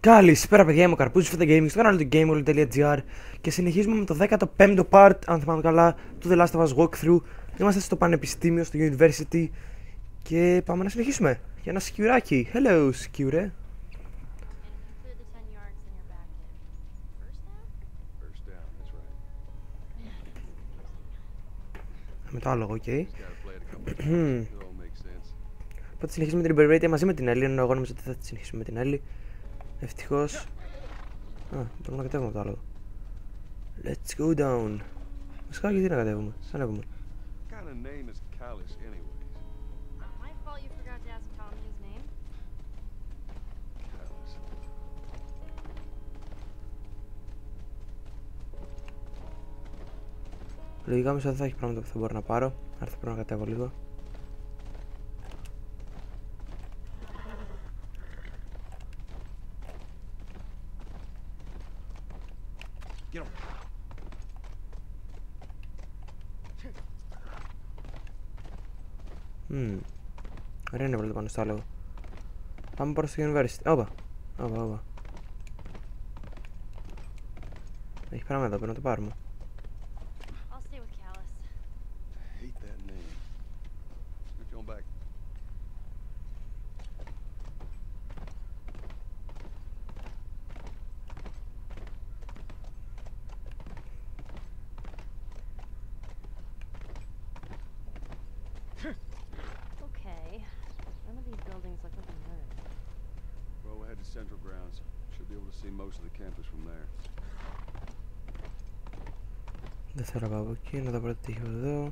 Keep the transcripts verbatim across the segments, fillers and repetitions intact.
Καλησπέρα παιδιά, είμαι ο Καρπούζης, Feta Gaming, στο κανάλι του gameworld.gr και συνεχίζουμε με το δέκατο πέμπτο part, αν θυμάμαι καλά, του The Last of Us Walkthrough. Είμαστε στο πανεπιστήμιο, στο University και πάμε να συνεχίσουμε για ένα σκιουράκι. Hello, σκιουρέ. Με το άλογο, οκ. Okay. Οπότε συνεχίζουμε την Liberatia μαζί με την Ellie, ενώ εγώ νομίζω ότι θα τη συνεχίσουμε με την Ellie. Ευτυχώς. Α, μπορούμε να κατέβουμε από το άλλο. Let's go down. Βασικά γιατί να κατέβουμε, σαν να έχουμε. Λογικά μέσα δεν θα έχει πράγματα που θα μπορώ να πάρω. Άρα θα πρέπει να κατέβω λίγο. Μμμ. Ωραία είναι βρω πάνω στο άλογο. Πάμε προς το University. Όπα. Όπα, όπα. Έχει πράγμα εδώ, πρέπει να το πάρουμε. Central grounds. Should be able to see most of the campus from there. Δεν θέλω να πάω από εκεί, να δω πρώτα τι έχω εδώ.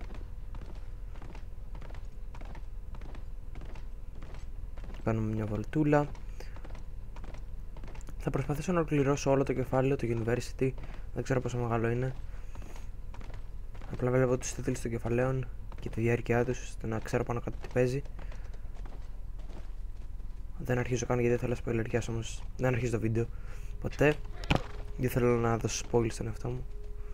Κάνουμε μια βολτούλα. Θα προσπαθήσω να ολοκληρώσω όλο το κεφάλαιο, το University. Δεν ξέρω πόσο μεγάλο είναι. Απλά βλέπω τους τίτλους των κεφαλαίων και τη διάρκεια τους, ώστε να ξέρω πάνω κάτω τι παίζει. Δεν αρχίζω καν γιατί δεν θέλω να σποιλεριάσω όμως. Δεν αρχίζω το βίντεο ποτέ. Δεν θέλω να δώσω spoil στον εαυτό μου.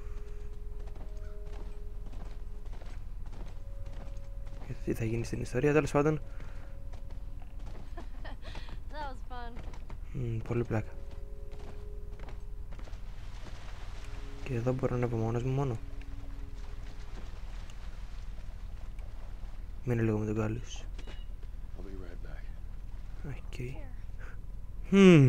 Και τι θα γίνει στην ιστορία, τέλος πάντων. Mm, πολύ πλάκα. Και εδώ μπορώ να ανέβω μόνος μου μόνο. Μείνε λίγο με τον Κάλλους. Okay. Hmm.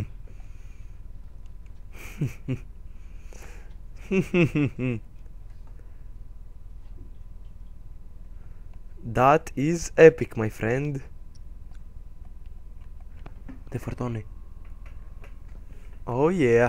That is epic, my friend. Δεν φορτώνει. Oh yeah.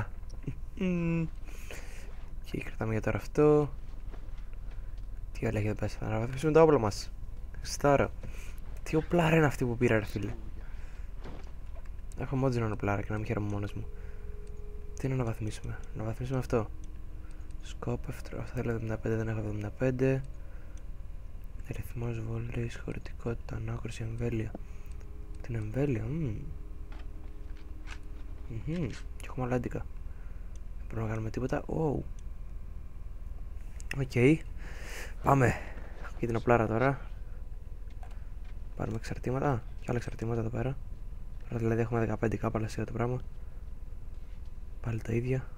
Και κρατάμε για τώρα αυτό. Τι όλα έχει εδώ πέρα. Θα αναβαθμίσουμε το όπλο μας. Στάρα. Τι οπλάρα είναι αυτή που πήρα, ρε φίλε. Έχω μόντζι να αναπλάρα και να μην χαίρομαι μόνος μου. Τι να αναβαθμίσουμε, να αναβαθμίσουμε αυτό. Σκόπ, αυτό θέλω εβδομήντα πέντε, δεν έχω εβδομήντα πέντε. Ρυθμός βολής, χωρητικότητα, ανάκρουση, εμβέλεια. Την εμβέλεια, μμμ. Μμμ, και έχουμε άλλα έντικα. Δεν μπορούμε να κάνουμε τίποτα, ου. Οκ. Πάμε. Και την οπλάρα τώρα. Πάρουμε εξαρτήματα, α, και άλλα εξαρτήματα εδώ πέρα. Δηλαδή έχουμε δεκαπέντε κάπαλα σε το πράγμα. Πάλι τα ίδια.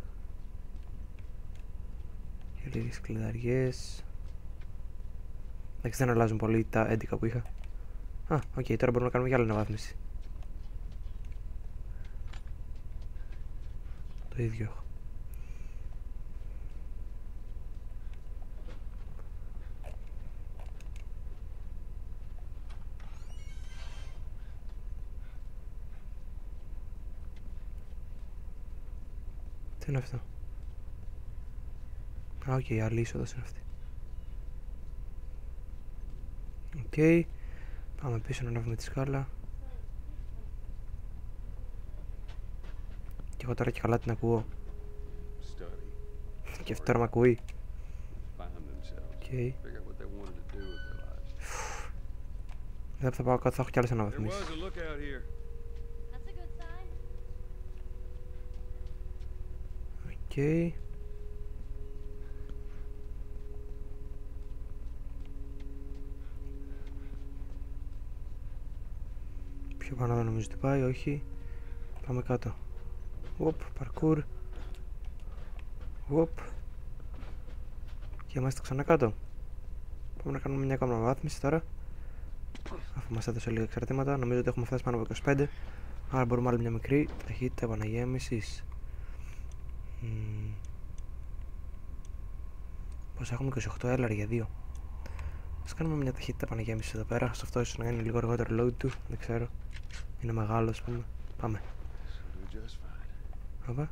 Και λίγες κλειδαριές. Εντάξει, δεν αλλάζουν πολύ τα έντικα που είχα. Α, οκ, okay, τώρα μπορούμε να κάνουμε για άλλη αναβάθμιση. Το ίδιο έχω. Τι είναι αυτό? Α, οκ, okay, άλλη είσοδος είναι αυτή. Οκ, okay. Πάμε πίσω να ανάβουμε τη σκάλα. Και εγώ τώρα και καλά την ακούω. Και αυτό τώρα μ' ακούει. Okay. Δεν θα πάω κάτω, θα έχω κι άλλες αναβαθμίσεις. Οκ. Okay. Πιο πάνω δεν νομίζω ότι πάει, όχι. Πάμε κάτω. Οπ, παρκούρ. Οπ. Και είμαστε ξανά κάτω. Πάμε να κάνουμε μια ακόμα αναβάθμιση τώρα. Αφού μας έδωσε λίγα εξαρτήματα, νομίζω ότι έχουμε φτάσει πάνω από είκοσι πέντε. Άρα μπορούμε άλλη μια μικρή ταχύτητα επαναγέμισης. Mm. Πώς έχουμε είκοσι οκτώ έλαρ για δύο. Ας κάνουμε μια ταχύτητα επαναγέμισης εδώ πέρα. Σε αυτό ίσως να είναι λίγο αργότερο load του. Δεν ξέρω. Είναι μεγάλο, ας πούμε. Πάμε. Οπα.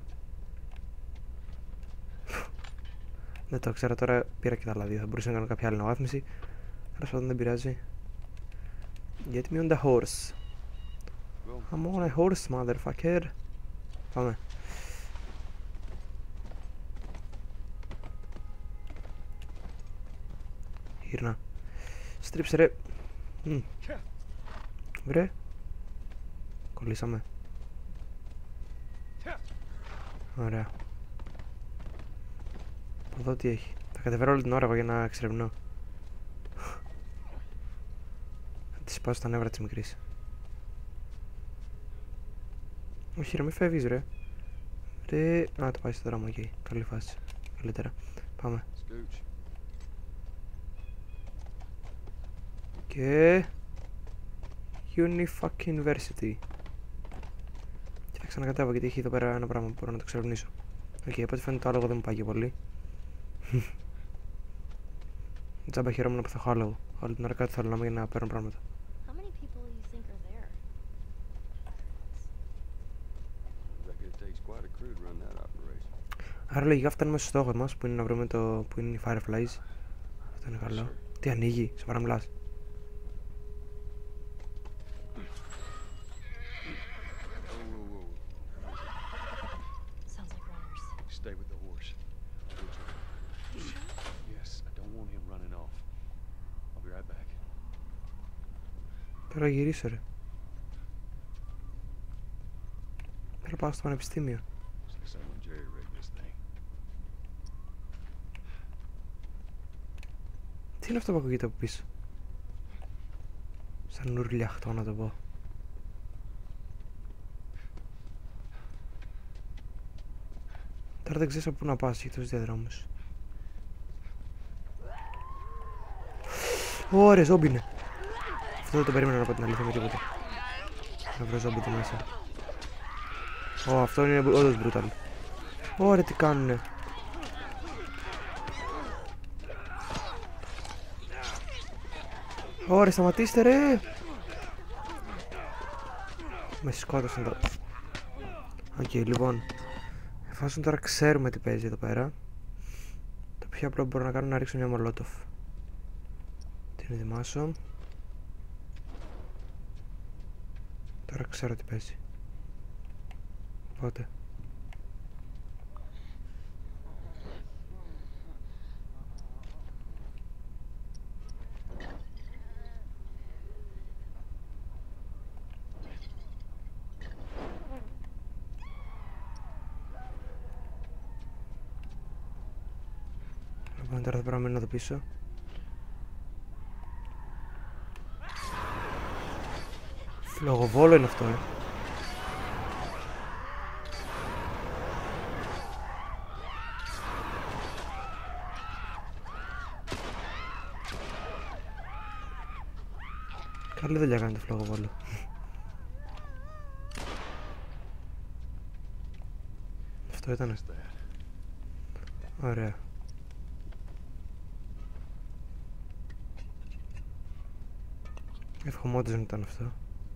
Δεν το ξέρω τώρα. Πήρα και τα άλλα δύο. Θα μπορούσα να κάνω κάποια άλλη αναβάθμιση. Άρα πάντων δεν πειράζει. Get me on the horse. I'm on a horse, motherfucker. Πάμε. Γύρνα. Στρίψε ρε. Mm. Βρε. Κολλήσαμε. Ωραία. Εδώ τι έχει. Θα κατεβαίνω όλη την ώρα εγώ για να εξερευνώ. Θα τη σπάσω τα νεύρα της μικρής. Όχι ρε, μη φεύγεις ρε. Ρε. Α, το πάει στο δρόμο εκεί. Καλή φάση. Καλύτερα. Πάμε. Και... Uni-fucking-versity. Και θα ξανακατέβω γιατί έχει εδώ πέρα ένα πράγμα που μπορώ να το εξερευνήσω. Οκ, okay, από ό,τι φαίνεται το άλογο δεν μου πάει και πολύ. Τζάμπα χαιρόμουν που θα έχω άλογο. Όλη την ώρα κάτι θέλω να είμαι για να παίρνω πράγματα. Άρα λογικά φτάνουμε στο στόχο μας που είναι να βρούμε το που είναι οι Fireflies. Αυτό είναι καλό. Τι ανοίγει, σοβαρά μιλάς. Τώρα γυρίσω ρε. Θέλω πάω στο πανεπιστήμιο. Τι είναι αυτό που ακούγεται από πίσω? Σαν ουρλιαχτό να το πω. Τώρα δεν ξέρεις από πού να πας για τους διαδρόμους. Ωραία, ζόμπι είναι. Αυτό δεν το περίμενα να πω την αλήθεια με τίποτα. Να βρω ζόμπι του μέσα. Ω, αυτό είναι όντως brutal. Ωραία, τι κάνουνε. Ωραία, σταματήστε ρε. Με σκότωσαν τώρα. Οκ, okay, λοιπόν. Εφόσον τώρα ξέρουμε τι παίζει εδώ πέρα, το πιο απλό που μπορώ να κάνω είναι να ρίξω μια μολότοφ. Την ετοιμάσω. Τώρα ξέρω τι παίζει. Οπότε Λοιπόν, τώρα θα πρέπει να μείνω εδώ πίσω. Φλογοβόλο είναι αυτό, ε. Καλή δουλειά κάνει το φλογοβόλο. Αυτό ήτανε. Ωραία. Εύχομαι όντως δεν ήταν αυτό.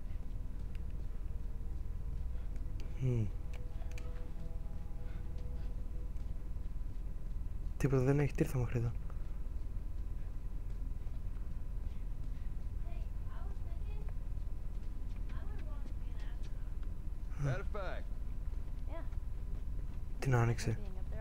Mm. Τίποτα δεν έχει, τι ήρθα μέχρι εδώ. Την άνοιξε.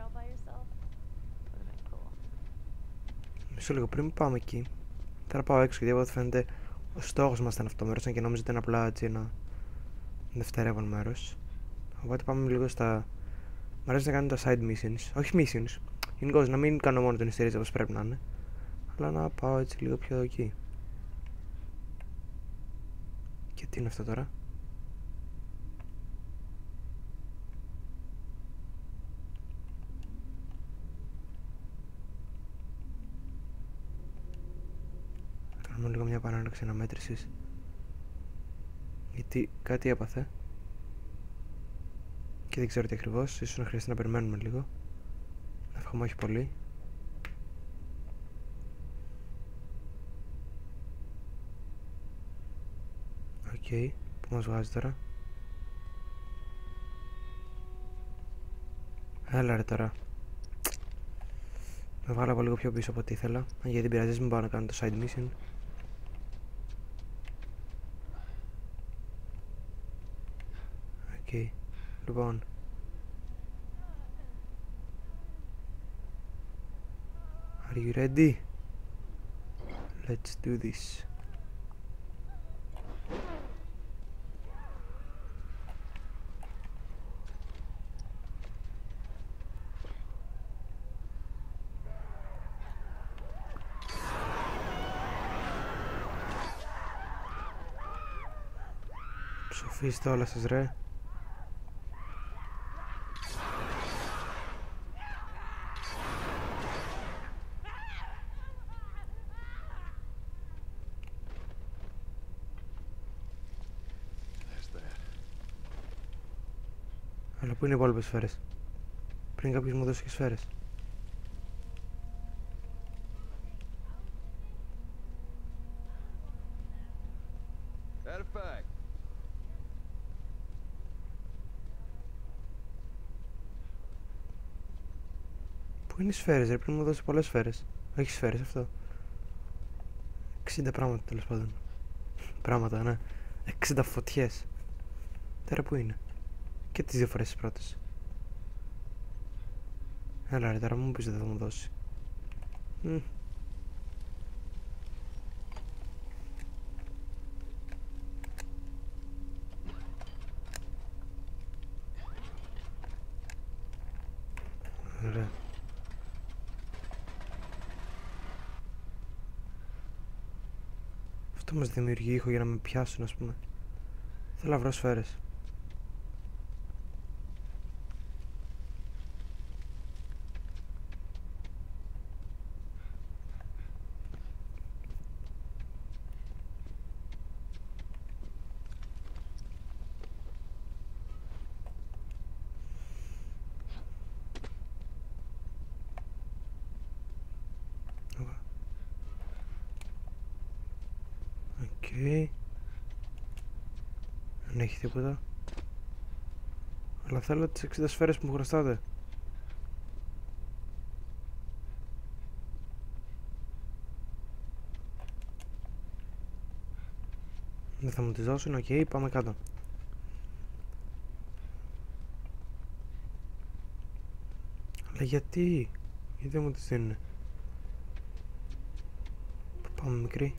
Μισό λίγο πριν πάμε εκεί. Τώρα πάω έξω γιατί από ό,τι φαίνεται ο στόχος μας ήταν αυτό το μέρος, αν και νόμιζα ότι ήταν απλά έτσι ένα δευτερεύον μέρος. Οπότε πάμε λίγο στα... Μ' αρέσει να κάνω τα side missions, όχι missions. Γενικώς να μην κάνω μόνο την ιστορία όπως πρέπει να είναι, αλλά να πάω έτσι λίγο πιο εκεί. Και τι είναι αυτό τώρα? Κάνουμε λίγο μια επανάληψη αναμέτρησης. Γιατί κάτι έπαθε. Και δεν ξέρω τι ακριβώς. Ίσως να χρειαστεί να περιμένουμε λίγο. Εύχομαι όχι πολύ. Οκ. Okay. Πού μας βγάζει τώρα? Έλα ρε τώρα. Με βγάλα από λίγο πιο πίσω από ό,τι ήθελα. Γιατί δεν πειράζει, μην πάω να κάνω το side mission. Οκ. Okay. Λοιπόν. Are you ready? Let's do this. Ψοφίστε όλα σας ρε. Αλλά πού είναι οι υπόλοιπες σφαίρες? Πριν κάποιος μου δώσει και σφαίρες. Artifact. Πού είναι οι σφαίρες ρε? Πριν μου δώσει πολλές σφαίρες. Όχι σφαίρες αυτό. εξήντα πράγματα τέλος πάντων. Πράγματα, ναι. εξήντα φωτιές. Τώρα πού είναι? Και τις δύο φορές τις πρώτες. Έλα ρε τώρα μου πεις δεν θα μου δώσει. Μ. Ωραία. Αυτό μας δημιουργεί ήχο για να με πιάσουν, ας πούμε. Θέλω να βρω σφαίρες. Οκ. Okay. Δεν έχει τίποτα. Αλλά θέλω τις εξήντα σφαίρες που μου χρωστάτε. Δεν θα μου τις δώσουν, οκ, okay, πάμε κάτω. Αλλά γιατί, γιατί δεν μου τις δίνουν? Πάμε μικρή.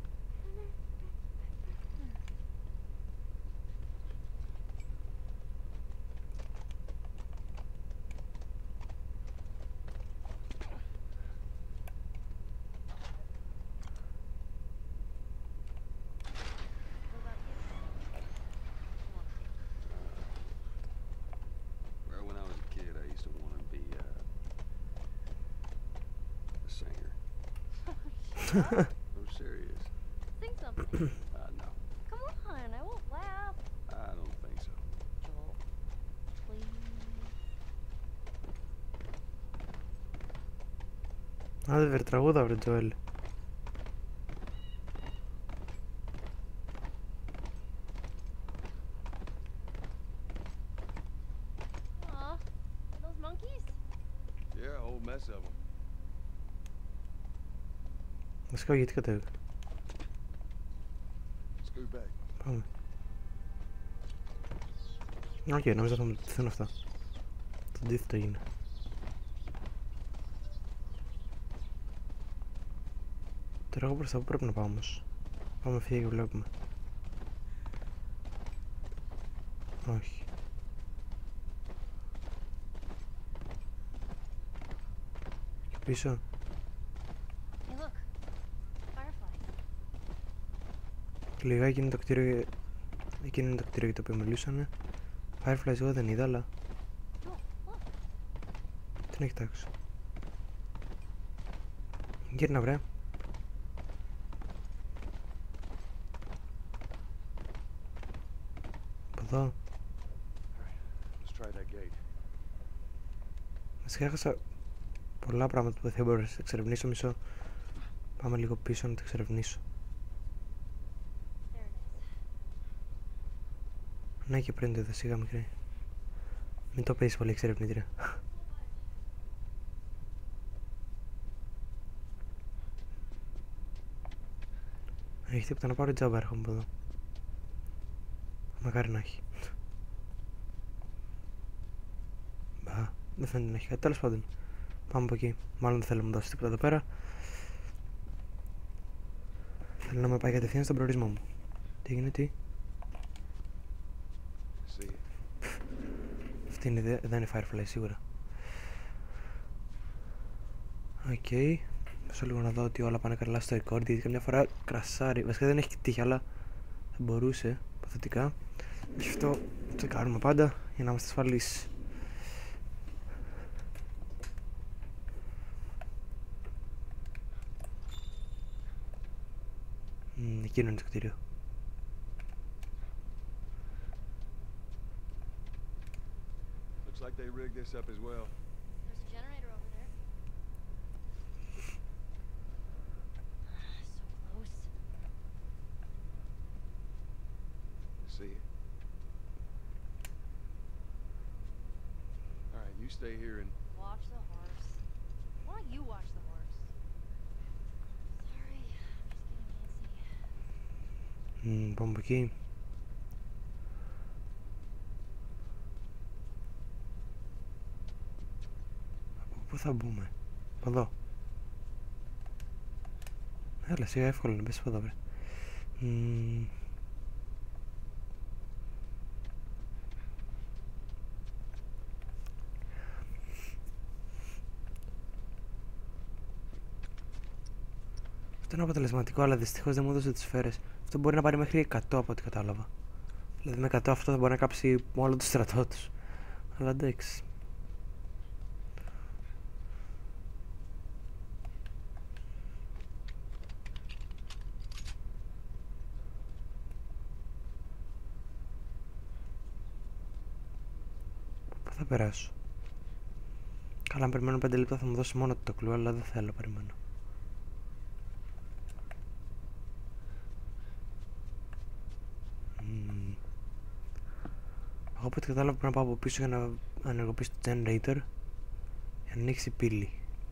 I'm serious. Sing something. Uh, no, Come on, I won't laugh. I don't think so. Joel, please. Άντε βρε τραγούδα βρε Τζοέλ. Aw, are those monkeys? Yeah, a whole mess of them. Βασικά γιατί κατέβηκα. Scoot back. Πάμε. Οκ, okay, νόμιζα θα μου τεθούν αυτά. Το αντίθετο έγινε. Τώρα εγώ προς τα πού πρέπει να πάω όμως? Πάμε φύγει και βλέπουμε. Όχι. Και πίσω. Hey, look. Firefly. Λιγάκι είναι το κτίριο. Εκείνο είναι το κτίριο για το οποίο μιλούσανε. Fireflies εγώ δεν είδα, αλλά Joel, look. τι να κοιτάξω. Γύρνα βρε. εδώ. Let's try that gate. Μας έχασα πολλά πράγματα που δεν μπορούσα να εξερευνήσω. Μισό. Πάμε λίγο πίσω να τα εξερευνήσω. There it is. Ναι, και πριν το είδα, σιγά μικρή. Μην το παίζεις πολύ εξερευνήτρια. Έχει τίποτα να πάρω τζάμπα, έρχομαι από εδώ. Μακάρι να έχει. Μπα, δεν φαίνεται να έχει κάτι. Τέλος πάντων, πάμε από εκεί. Μάλλον δεν θέλω να μου δώσει τίποτα εδώ πέρα. Θέλω να με πάει κατευθείαν στον προορισμό μου. Τι έγινε, τι? See it. Αυτή είναι, δε- δεν είναι Firefly σίγουρα. Οκ. Okay. Μισό λίγο να δω ότι όλα πάνε καλά στο record, γιατί καμιά φορά κρασάρει. Βασικά δεν έχει τύχει, αλλά θα μπορούσε υποθετικά. Γι' αυτό το κάνουμε πάντα για να είμαστε ασφαλείς. Μ, εκείνο είναι το κτίριο. Looks like they rigged this up as well. There's a generator over there. So close. See it. All right, you stay here and Watch the horse. Why don't you watch the horse? Sorry, I'm just getting antsy. Μ, πάμε από εκεί. Από πού θα μπούμε? Από εδώ. Έλα, σιγά, εύκολο να μπεις από εδώ, βρε. Μ, Αυτό είναι αποτελεσματικό, αλλά δυστυχώς δεν μου έδωσε τις σφαίρες. Αυτό μπορεί να πάρει μέχρι εκατό από ό,τι κατάλαβα. Δηλαδή με εκατό αυτό θα μπορεί να κάψει όλο το στρατό τους. Αλλά εντάξει. Πού θα περάσω? Καλά, αν περιμένω πέντε λεπτά θα μου δώσει μόνο το κλου, αλλά δεν θέλω να περιμένω. Μμμ. Εγώ από ό,τι κατάλαβα πρέπει να πάω από πίσω για να ενεργοποιήσω το generator για να ανοίξει η πύλη.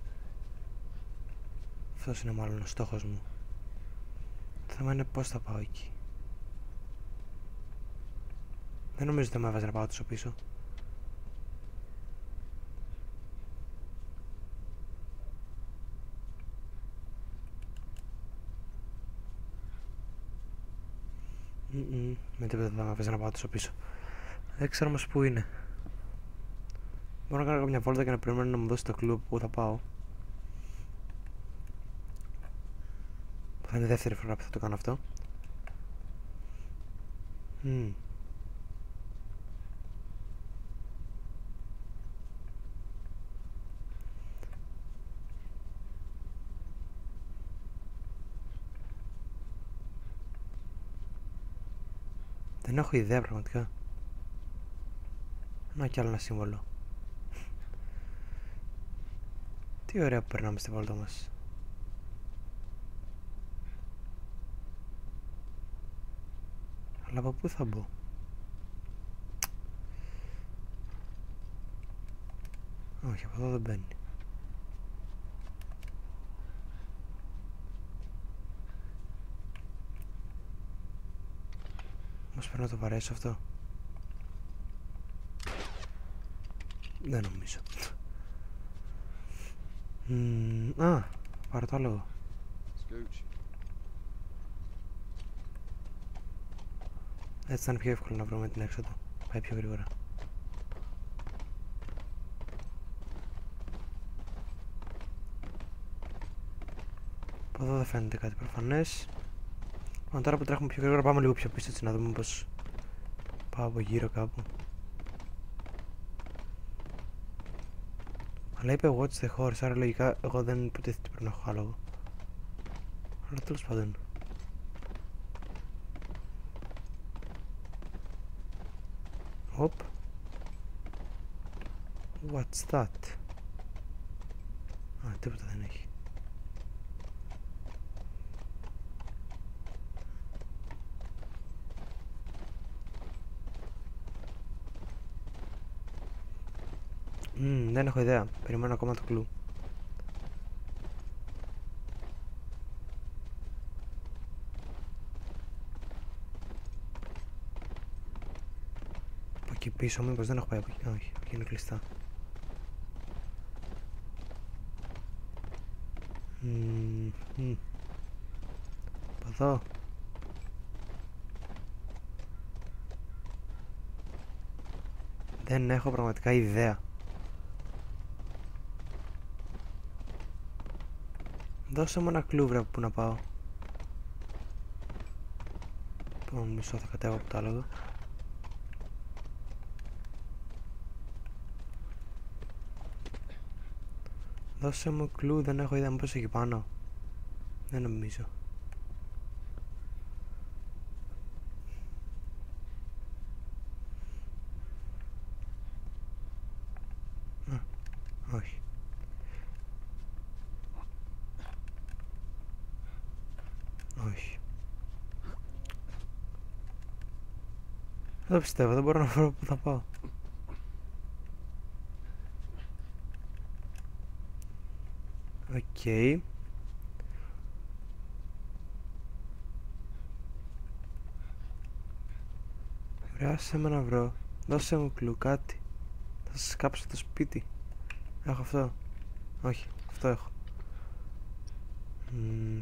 Αυτός είναι μάλλον ο στόχος μου. Το θέμα είναι πώς θα πάω εκεί. Δεν νομίζω ότι θα με έβαζε να πάω τόσο πίσω. Mm-mm. Με τίποτα δεν θα με έβαζε να πάω τόσο πίσω. Δεν ξέρω όμως πού είναι. Μπορώ να κάνω καμιά βόλτα και να περιμένω να μου δώσει το κλου που θα πάω. Θα είναι η δεύτερη φορά που θα το κάνω αυτό. Mm. Δεν έχω ιδέα πραγματικά. Να κι άλλο ένα σύμβολο. Τι ωραία που περνάμε στη βόλτα μας. Αλλά από πού θα μπω? Όχι, από εδώ δεν μπαίνει. Μας πρέπει να το βαρέσω αυτό. Δεν νομίζω. Mm, α, πάρω το άλογο. Scooch. Έτσι θα είναι πιο εύκολο να βρούμε την έξοδο. Πάει πιο γρήγορα. Από εδώ δεν φαίνεται κάτι προφανές. Μα τώρα που τρέχουμε πιο γρήγορα πάμε λίγο πιο πίσω έτσι να δούμε πως πάω από γύρω κάπου. Αλλά είπε watch the horse, άρα λογικά εγώ δεν υποτίθεται ότι πρέπει να έχω άλογο. Αλλά τέλος πάντων. Οπ. What's that? Α, τίποτα δεν έχει. Μμμ, δεν έχω ιδέα. Περιμένω ακόμα το κλου. Από εκεί πίσω, μήπως δεν έχω πάει από εκεί. Όχι, εκεί είναι κλειστά. Μμμ, μμμ. Από εδώ. Δεν έχω πραγματικά ιδέα. Δώσε μου ένα κλου, βρε, που να πάω. Λοιπόν, μισό, θα κατέβω από το άλογο. Δώσε μου κλου, δεν έχω ιδέα, μήπως εκεί πάνω. Δεν νομίζω. Α, όχι. Όχι. Δεν το πιστεύω, δεν μπορώ να βρω που θα πάω. Οκ. Okay. Άσε με να βρω. Δώσε μου κλου, κάτι. Θα σας κάψω το σπίτι. Έχω αυτό. Όχι, αυτό έχω. Mm.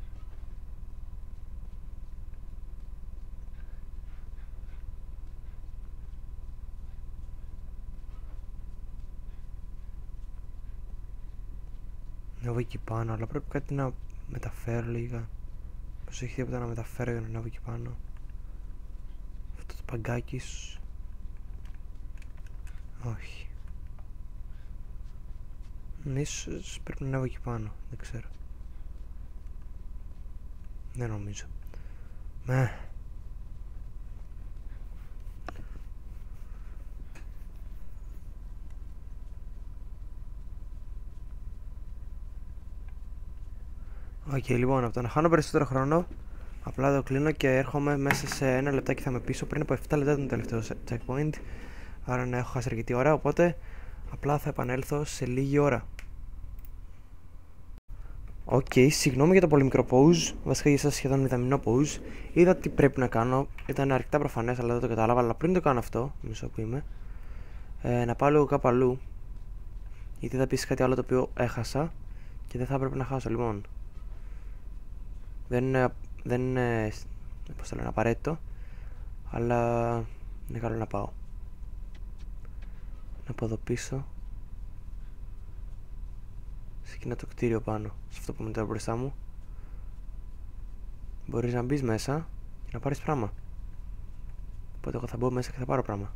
Ανέβω εκεί πάνω, αλλά πρέπει κάτι να μεταφέρω λίγα. Πως έχει τίποτα να μεταφέρω για να ανέβω εκεί πάνω. Αυτό το παγκάκι σου. Όχι. Ίσως πρέπει να ανέβω εκεί πάνω, δεν ξέρω. Δεν νομίζω. Με. Οκ, okay, λοιπόν, από το να χάνω περισσότερο χρόνο, απλά το κλείνω και έρχομαι μέσα σε ένα λεπτάκι θα είμαι πίσω. Πριν από επτά λεπτά ήταν το τελευταίο checkpoint, άρα να έχω χάσει αρκετή ώρα, οπότε απλά θα επανέλθω σε λίγη ώρα. Οκ, okay, συγγνώμη για το πολύ μικρό pause, βασικά για εσάς σχεδόν μηδαμινό pause. Είδα τι πρέπει να κάνω, ήταν αρκετά προφανές αλλά δεν το κατάλαβα, αλλά πριν το κάνω αυτό, μισό που είμαι, ε, να πάω λίγο κάπου αλλού, γιατί θα πεις κάτι άλλο το οποίο έχασα και δεν θα έπρεπε να χάσω, λοιπόν. Δεν είναι, δεν είναι, πώς το λένε, απαραίτητο, αλλά είναι καλό να πάω. Να πάω εδώ πίσω, σε εκείνο το κτίριο πάνω, σε αυτό που είναι τώρα μπροστά μου. Μπορείς να μπεις μέσα και να πάρεις πράγμα. Οπότε εγώ θα μπω μέσα και θα πάρω πράγμα.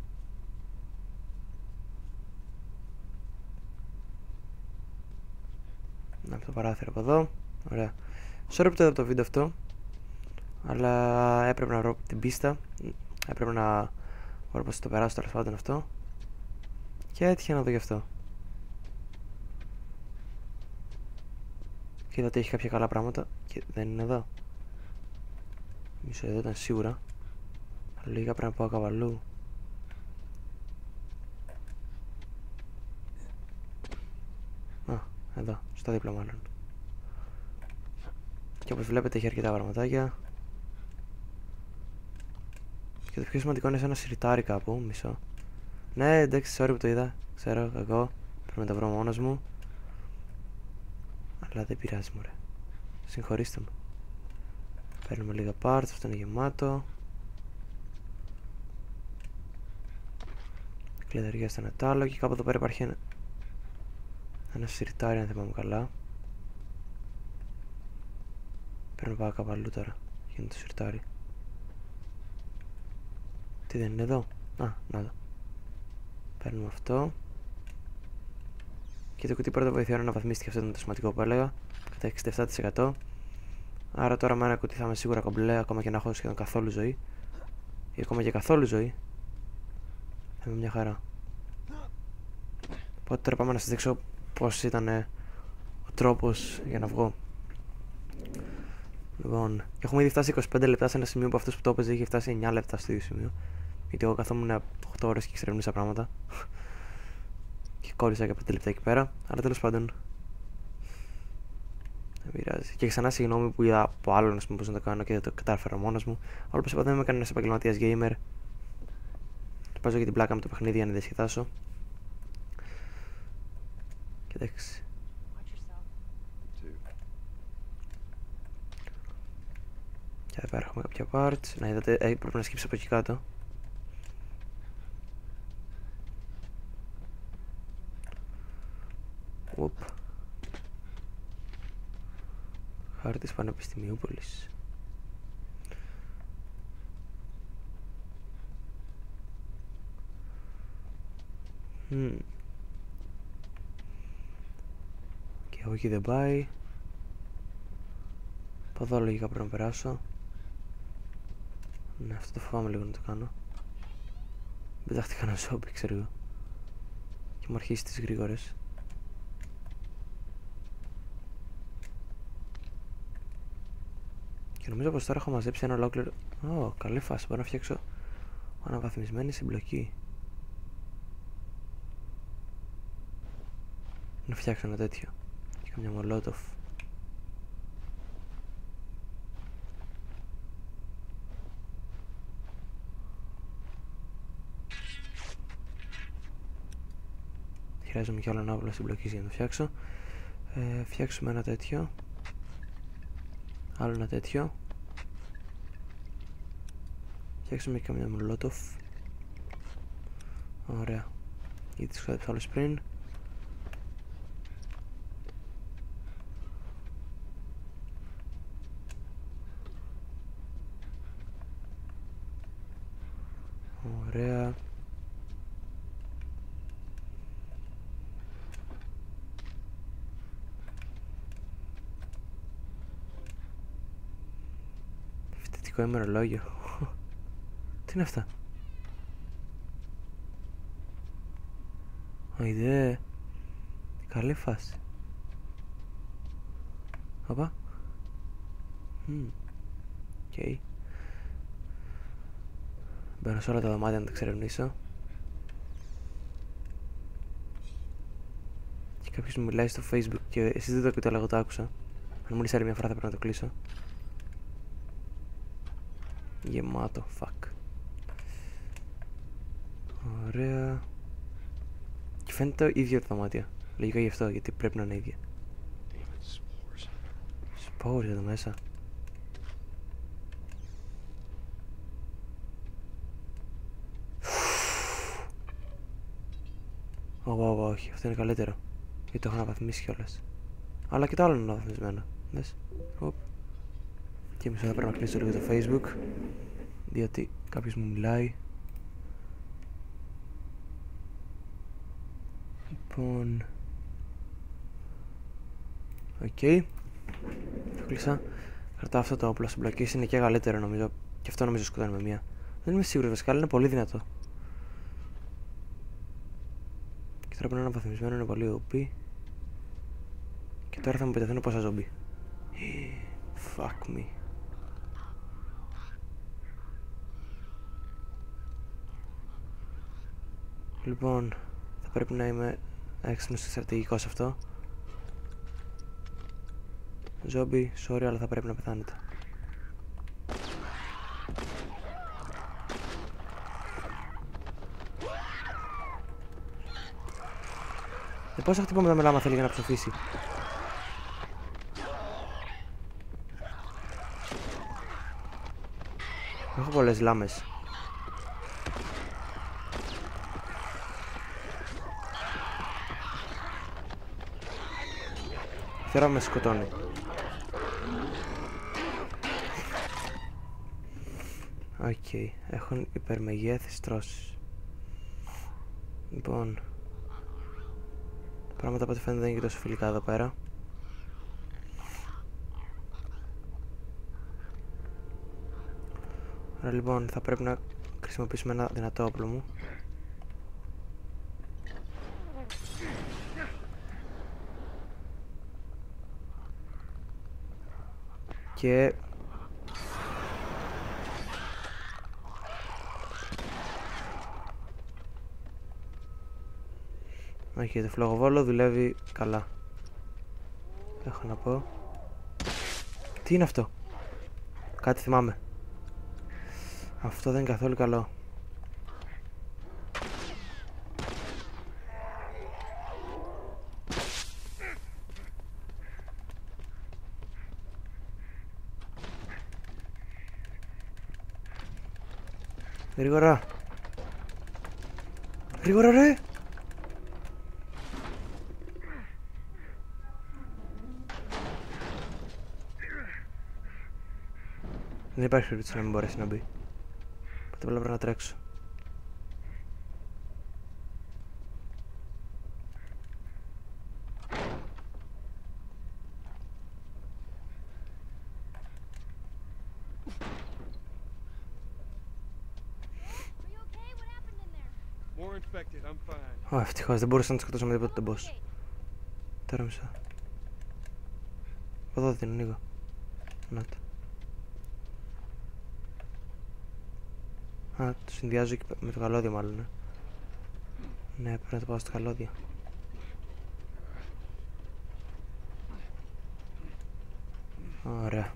Να από το παράθυρο από εδώ, ωραία. Sorry που το είδα το βίντεο αυτό, αλλά έπρεπε να βρω την πίστα. Έπρεπε να βρω πως το περάσω τέλος πάντων αυτό. Και έτυχε να δω γι' αυτό. Και είδα ότι έχει κάποια καλά πράγματα και δεν είναι εδώ. Μισό, εδώ ήταν σίγουρα. Αλλά λίγα πρέπει να πάω καβαλού. Α, εδώ, στο δίπλα μάλλον. Και όπως βλέπετε έχει αρκετά πραγματάκια. Και το πιο σημαντικό είναι σε ένα σιρτάρι κάπου, μισό. Ναι, εντάξει, sorry που το είδα. Ξέρω, εγώ πρέπει να τα βρω μόνος μου. Αλλά δεν πειράζει, μωρέ. Συγχωρήστε με. Παίρνουμε λίγα parts, αυτό είναι γεμάτο. Κλειδαριά στο νετάλο και κάπου εδώ πέρα υπάρχει ένα ένα σιρτάρι, αν θυμάμαι καλά. Πρέπει να πάω κάπου αλλού τώρα. Γίνεται το σιρτάρι. Τι δεν είναι εδώ? Α, να δω. Παίρνουμε αυτό. Και το κουτί πρώτα βοηθάει να αναβαθμίστηκε, αυτό ήταν το σημαντικό που έλεγα. Κατά εξήντα επτά τοις εκατό. Άρα τώρα με ένα κουτί θα είμαι σίγουρα κομπλέ, ακόμα και να έχω σχεδόν καθόλου ζωή. Ή ακόμα και καθόλου ζωή. Θα είμαι μια χαρά. Οπότε τώρα πάμε να σας δείξω πώς ήταν ο τρόπος για να βγω. Λοιπόν, έχουμε ήδη φτάσει είκοσι πέντε λεπτά σε ένα σημείο που αυτός που το έπαιζε είχε φτάσει εννιά λεπτά στο ίδιο σημείο. Γιατί εγώ καθόμουν οκτώ ώρες και εξερευνούσα πράγματα. Και κόλλησα και πέντε λεπτά εκεί πέρα. Αλλά τέλος πάντων. Δεν πειράζει. Και ξανά συγγνώμη που είδα από άλλον πώς να το κάνω και δεν το κατάφερα μόνος μου. Αλλά όπως είπα, δεν είμαι κανένας επαγγελματίας gamer. Το παίζω για την πλάκα με το παιχνίδι για να διασκεδάσω. Και εντάξει. Watch yourself. Too. Και εδώ πέρα έχουμε κάποια parts. Να είδατε, ε, πρέπει να σκύψω από εκεί κάτω. Οπ. Χάρτης Πανεπιστημιούπολης. Mm. Και από εκεί δεν πάει. Από εδώ λογικά πρέπει να περάσω. Ναι, αυτό το φοβάμαι λίγο να το κάνω. Πετάχτηκα ένα ζόμπι, ξέρω εγώ. Και μου αρχίσει τις γρήγορες. Και νομίζω πως τώρα έχω μαζέψει ένα ολόκληρο. Ω, oh, καλή φάση. Μπορώ να φτιάξω αναβαθμισμένη συμπλοκή. Να φτιάξω ένα τέτοιο. Και καμιά μολότοφ. Χρειάζομαι κι άλλο ένα όπλο συμπλοκής για να το φτιάξω. Ε, φτιάξουμε ένα τέτοιο. Άλλο ένα τέτοιο. Φτιάξουμε και καμιά μολότοφ. Ωραία. Γιατί τις ξόδεψα όλες πριν. Ωραία. Φοιτητικό ημερολόγιο. Τι είναι αυτά? Αϊδέ. Καλή φάση. Οπα. Οκ. Okay. Μπαίνω σε όλα τα δωμάτια να τα εξερευνήσω. Και κάποιος μου μιλάει στο Facebook και εσείς δεν το ακούτε, αλλά εγώ το άκουσα. Αν μου λύσει άλλη μια φορά θα πρέπει να το κλείσω. Γεμάτο, fuck. Ωραία. Και φαίνεται το ίδιο το δωμάτιο. Λογικά γι' αυτό, γιατί πρέπει να είναι ίδια. Σπόρες εδώ μέσα. Ω, ω, όχι, αυτό είναι καλύτερο. Γιατί το έχω αναβαθμίσει κιόλας. Αλλά και το άλλο είναι αναβαθμισμένο. Δες. Οπ. Και μισό θα πρέπει να κλείσω λίγο το Facebook. Διότι κάποιος μου μιλάει. Λοιπόν. Οκ. Okay. Το κλείσα. Κρατάω αυτό το όπλο συμπλοκής. Είναι και καλύτερο νομίζω. Και αυτό νομίζω σκοτώνει με μία. Δεν είμαι σίγουρος βασικά, αλλά είναι πολύ δυνατό. Και τώρα που είναι αναβαθμισμένο είναι πολύ ο πι. Και τώρα θα μου πεταθούν πόσα ζόμπι. Fuck me. Λοιπόν, θα πρέπει να είμαι έξυπνος και στρατηγικός αυτό. Ζόμπι, sorry, αλλά θα πρέπει να πεθάνετε. Ε, πόσα χτυπάμε τα μελάμα θέλει για να ψοφήσει. Έχω πολλές λάμες. Τώρα με σκοτώνει. Οκ, okay. Έχουν υπερμεγέθεις τρώσεις. Λοιπόν, τα πράγματα από ό,τι φαίνεται δεν είναι και τόσο φιλικά εδώ πέρα. Άρα λοιπόν θα πρέπει να χρησιμοποιήσουμε ένα δυνατό όπλο μου. Και... όχι, το φλογοβόλο δουλεύει καλά. Έχω να πω. Τι είναι αυτό? Κάτι θυμάμαι. Αυτό δεν είναι καθόλου καλό. Γρήγορα. Γρήγορα ρε. Δεν υπάρχει περίπτωση να μην μπορέσει να μπει. Οπότε απλά πρέπει να τρέξω. Are you okay? What happened in there? More infected. I'm fine. Ω, ευτυχώς δεν μπορούσα να σκοτώσω με τίποτα τον boss. Okay. Τώρα μισό. Από εδώ την ανοίγω. Να το. Α, το συνδυάζω και με το καλώδιο μάλλον, ε. Ναι, πρέπει να το πάω στο καλώδιο. Ωραία.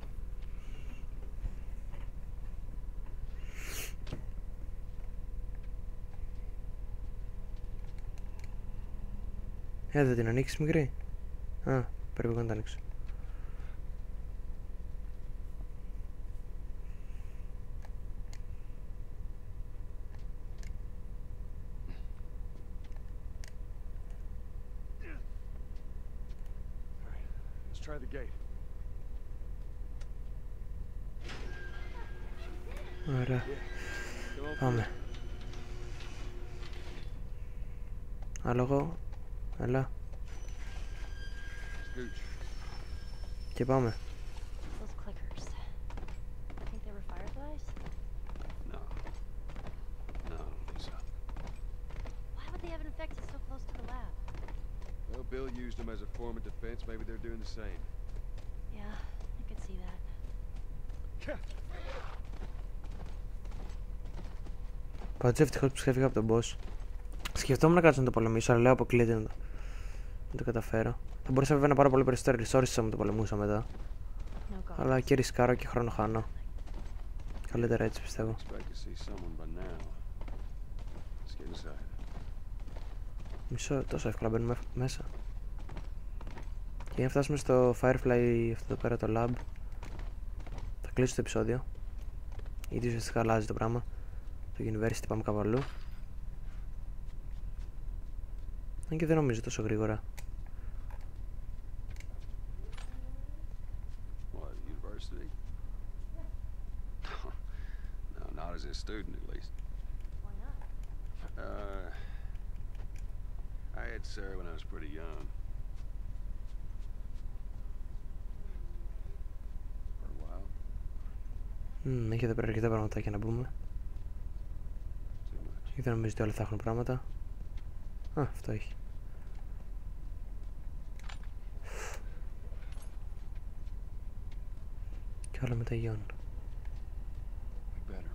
Ε, δεν την ανοίξεις μικρή? Α, πρέπει εγώ να την ανοίξω. Let's try the gate. Ωραία. Come on. Πάμε. Άλογο. Έλα. Scooch. Και πάμε. Those clickers. I think they were fireflies. No. No, I don't think so. Why would they have infected so close to the lab? Well, Bill used them as a form of defense. Maybe they're doing the same. Yeah, I could see that. Πάντως ευτυχώς που ξέφυγα από τον boss. Σκεφτόμουν να κάτσω να το πολεμήσω, αλλά λέω αποκλείεται να το, να το καταφέρω. Θα μπορούσα βέβαια να πάρω πολύ περισσότερο resources αν το πολεμούσα μετά. No go. Αλλά και ρισκάρω και χρόνο χάνω. Καλύτερα έτσι πιστεύω. Expect to see someone by now. Let's get inside. Μισό, τόσο εύκολα μπαίνουμε μέσα. Και για να φτάσουμε στο Firefly, αυτό εδώ πέρα το lab, θα κλείσω το επεισόδιο. Γιατί ουσιαστικά αλλάζει το πράγμα. Το university πάμε κάπου αλλού. Αν και δεν νομίζω τόσο γρήγορα. What, university? No, not as a student at least. Why not? Uh, I had Sarah when I was pretty young. For a while. Μμμ, έχει εδώ πέρα αρκετά πραγματάκια να πούμε. Too much. Και δεν νομίζω ότι όλα θα έχουν πράγματα. Α, αυτό έχει. Και όλα μεταγιώνουν. We better.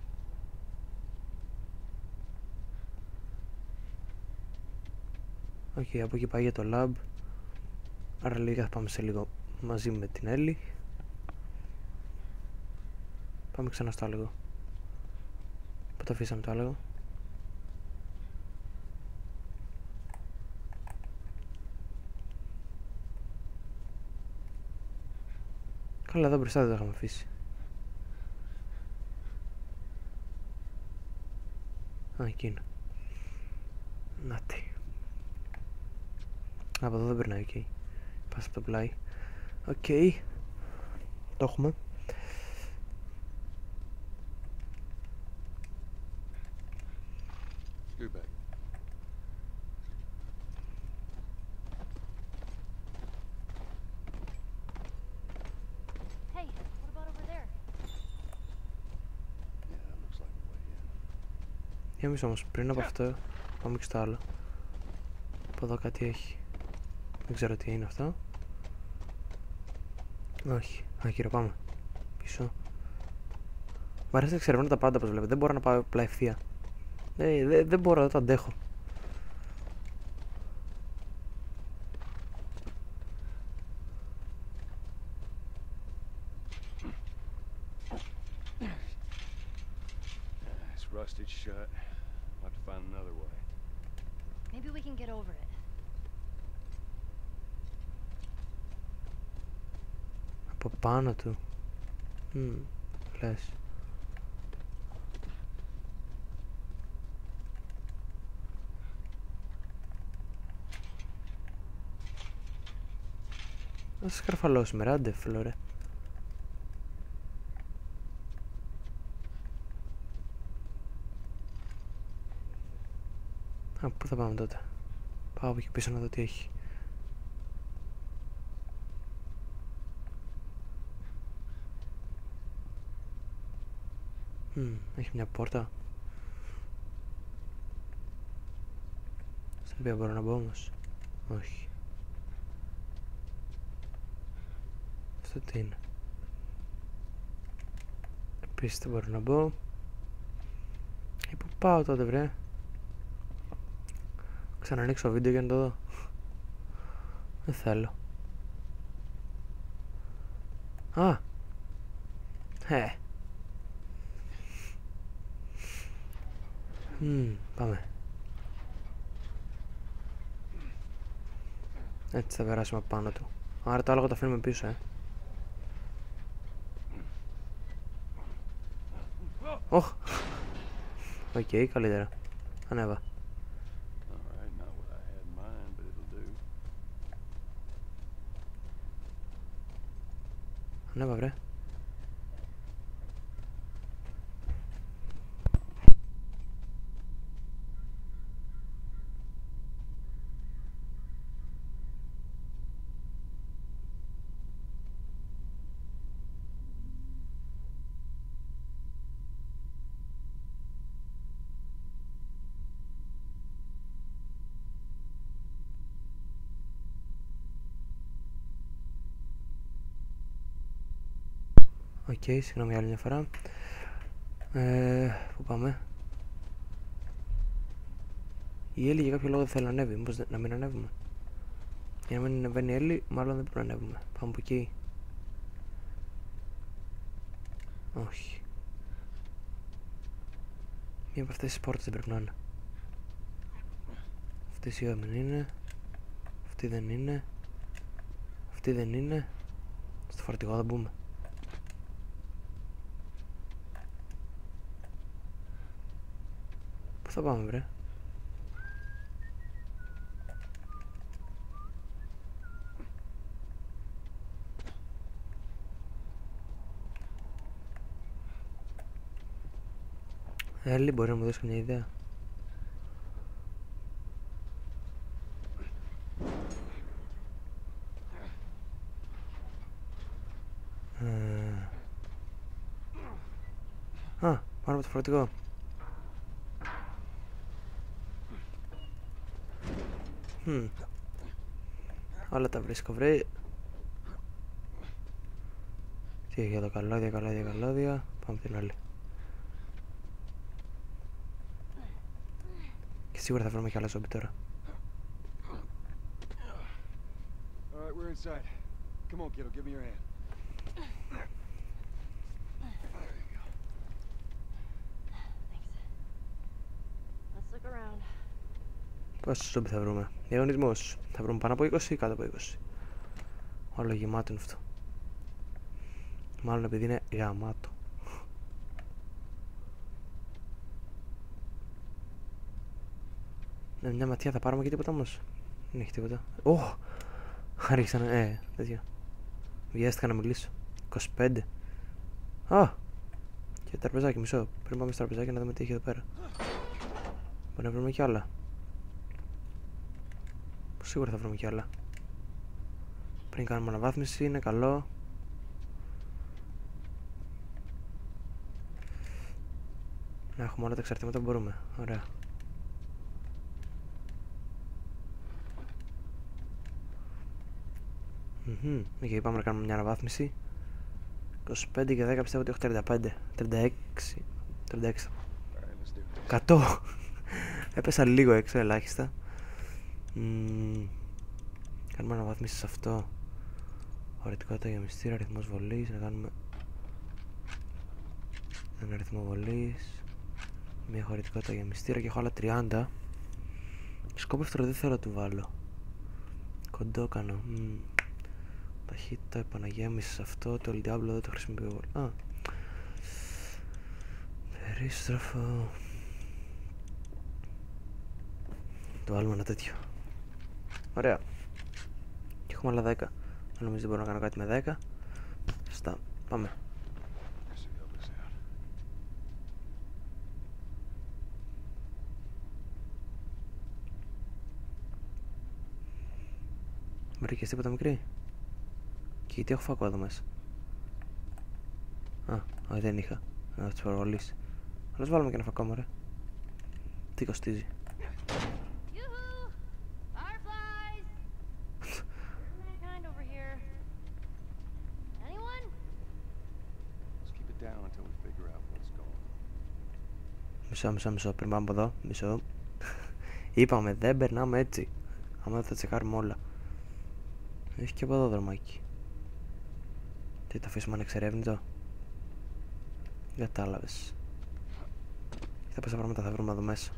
Οκ, okay, από εκεί πάει για το lab. Άρα λίγα θα πάμε σε λίγο μαζί με την Έλλη. Πάμε ξανά στο άλογο. Πού το αφήσαμε το άλογο? Καλά, εδώ μπροστά δεν το είχαμε αφήσει. Α, εκείνο. Να τι. Από εδώ δεν περνάει, οκ. Okay. Πας από το πλάι. Οκ. Okay. Το έχουμε. Scoot back. Hey, what about over there? Yeah, that looks like the way in. Για μισό όμως, πριν από αυτό πάμε και στο άλλο. Από εδώ κάτι έχει. Δεν ξέρω τι είναι αυτό. Όχι. Α, κύριο, πάμε. πίσω. Μ' αρέσει να εξερευνώ τα πάντα, όπως βλέπετε. Δεν μπορώ να πάω απλά ευθεία. Ε, δεν, δεν μπορώ, δεν το αντέχω. It's rusted shut. I'll have to find another way. Maybe we can get over it. Από πάνω του. Μμμ, λες. Να σε σκαρφαλώσουμε, ρε, άντε, φλόρε. Α, πού θα πάμε τότε? Πάω από εκεί πίσω να δω τι έχει. Μμμ, έχει μια πόρτα. Στην οποία μπορώ να μπω όμως? Όχι. Αυτό τι είναι? Επίσης δεν μπορώ να μπω. Ε, πού πάω τότε, βρε? Ξανανοίξω βίντεο για να το δω. Δεν θέλω. Α! Ε! Μμμ, πάμε. Έτσι θα περάσουμε από πάνω του. Άρα το άλογο το αφήνουμε πίσω, ε. Οχ! Οκ, καλύτερα. Ανέβα. All right, not what I had in mind, but it'll do. Ανέβα, βρε. Οκ, okay, συγγνώμη άλλη μια φορά. Ε, πού πάμε? Η Έλλη για κάποιο λόγο δεν θέλει να ανέβει. Μήπως να μην ανέβουμε? Για να μην ανεβαίνει η Έλλη, μάλλον δεν πρέπει να ανέβουμε. Πάμε από εκεί. Όχι. Μία από αυτές τις πόρτες δεν πρέπει να είναι. Αυτή σίγουρα δεν είναι. Αυτή δεν είναι. Αυτή δεν είναι. Στο φορτηγό θα μπούμε. Πού θα πάμε, βρε? Έλλη, μπορεί να μου δώσει μια ιδέα? Ε... Α, πάνω από το φορτηγό. Hm. Όλα τα βρίσκω, βρε. Τι έχει εδώ? Καλώδια, καλώδια, καλώδια. Πάμε την άλλη. Και σίγουρα θα βρούμε κι άλλα ζόμπι τώρα. All right, we're inside. Come on, kiddo, give me your hand. There you go. Thanks. Let's look around. Πόσους ζόμπι θα βρούμε? Διαγωνισμός. Θα βρούμε πάνω από είκοσι ή κάτω από είκοσι? Όλο γεμάτο είναι αυτό. Μάλλον επειδή είναι γαμάτο. Ναι, μια ματιά θα πάρουμε και τίποτα όμως? Δεν έχει τίποτα. Ωχ! Άρχισα να... ε, τέτοια. Βιάστηκα να μιλήσω. είκοσι πέντε. Α! Και τραπεζάκι, μισό. Πριν πάμε στο τραπεζάκι να δούμε τι έχει εδώ πέρα. Μπορεί να βρούμε κι άλλα. Σίγουρα θα βρούμε κι άλλα. Πριν κάνουμε αναβάθμιση, είναι καλό. Να έχουμε όλα τα εξαρτήματα που μπορούμε. Ωραία. Μμμ. Okay, πάμε να κάνουμε μια αναβάθμιση. είκοσι πέντε και δέκα πιστεύω ότι έχω τριάντα πέντε. τριάντα έξι. τριάντα έξι. All right, let's do this. εκατό. Έπεσα λίγο έξω ελάχιστα. Μμμ. Κάνουμε αναβάθμιση σε αυτό. Χωρητικότητα για μυστήρα, αριθμός βολής. Να κάνουμε ένα αριθμό βολής. Μια χωρητικότητα για μυστήρα και έχω άλλα τριάντα. Σκόπευτρο δεν θέλω να του βάλω. Κοντό κάνω. Μμ. Ταχύτητα, επαναγέμιση σε αυτό. Το El Diablo δεν το χρησιμοποιώ πολύ. Α. Περίστροφο. Το βάλουμε ένα τέτοιο. Ωραία. Και έχουμε άλλα δέκα. Αν νομίζω δεν μπορώ να κάνω κάτι με δέκα. Σωστά. Πάμε. This should help us out. Βρήκες τίποτα μικρή? Και γιατί έχω φακό εδώ μέσα? Α, όχι δεν είχα. Να τους προβολήσει. Αλλά βάλουμε και ένα φακό μωρέ. Τι κοστίζει? Yoo-hoo! Fireflies! Any kind over here. Anyone? Let's keep it down until we figure out what's going on. Μισό, μισό, μισό. Πριν πάμε από εδώ. Μισό. Είπαμε δεν περνάμε έτσι. Άμα δεν θα τσεκάρουμε όλα. Έχει και από εδώ δρομάκι. Τι το αφήσουμε ανεξερεύνητο? Δεν κατάλαβες. Κοίτα πόσα πράγματα θα βρούμε εδώ μέσα.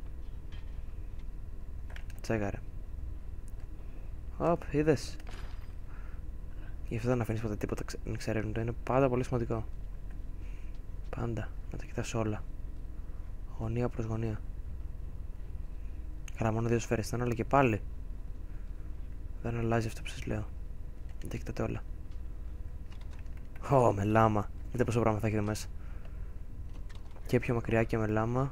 Τσέκαρε. Οπ, είδες. Γι' αυτό δεν αφήνεις ποτέ τίποτα ανεξερεύνητο. Είναι πάντα πολύ σημαντικό. Πάντα. Να τα κοιτάς όλα. Γωνία προς γωνία. Καλά, μόνο δύο σφαίρες ήταν, αλλά και πάλι δεν αλλάζει αυτό που σας λέω. Δεν τα κοιτάτε όλα. Ω, με λάμα. Δείτε πόσο πράγμα θα έχετε μέσα. Και πιο μακριά και με λάμα.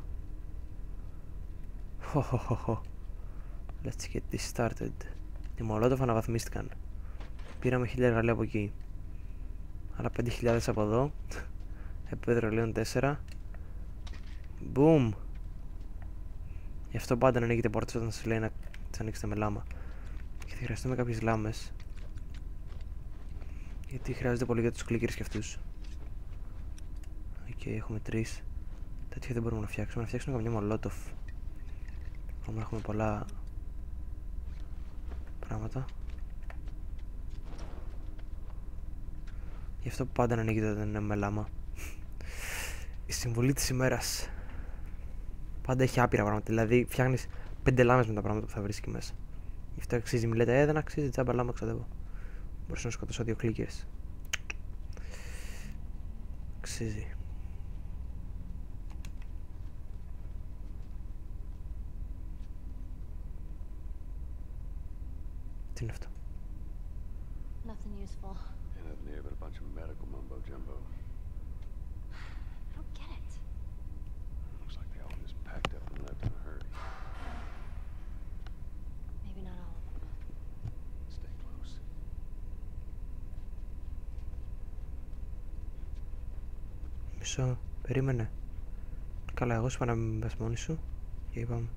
Χοχοχοχο. Let's get this started. Οι Μολότοφ αναβαθμίστηκαν. Πήραμε χίλια εργαλεία από εκεί. Άλλα πέντε χιλιάδες από εδώ. Επίπεδο εργαλείων τέσσερα. Boom. Γι' αυτό πάντα να ανοίγετε πόρτες όταν σας λέει να τις ανοίξετε με λάμα. Και θα χρειαστούμε κάποιες λάμες. Γιατί χρειάζεται πολύ για τους κλίκερς και αυτούς. Οκ, okay, έχουμε τρεις. Τέτοιο δεν μπορούμε να φτιάξουμε. Να φτιάξουμε καμιά μολότοφ. Μπορούμε να έχουμε πολλά πράγματα. Γι' αυτό που πάντα να ανοίγετε όταν είναι με λάμα. Η συμβουλή της ημέρας. Πάντα έχει άπειρα πράγματα. Δηλαδή φτιάχνεις πέντε λάμες με τα πράγματα που θα βρεις εκεί μέσα. Γι' αυτό αξίζει. Μη λέτε, ε, δεν αξίζει, τζάμπα λάμα ξοδεύω. Μπορούσα να σκοτώσω δύο κλίκες. Αξίζει. Τι είναι αυτό? Nothing useful. Yeah, nothing here but a bunch of medical mumbo jumbo. I don't get it. Looks like they all just packed up and left in a hurry. Maybe not all of them. Stay close. Μισό, περίμενε. Καλά, εγώ σου είπα να μην πας μόνη σου. Και είπαμε.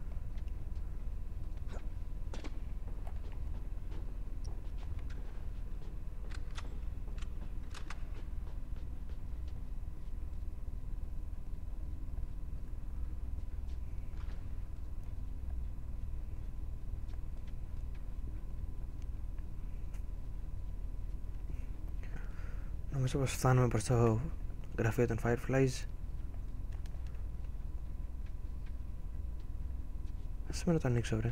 Νομίζω πως φτάνουμε προς το γραφείο των Fireflies. Ας με να το ανοίξω, βρε.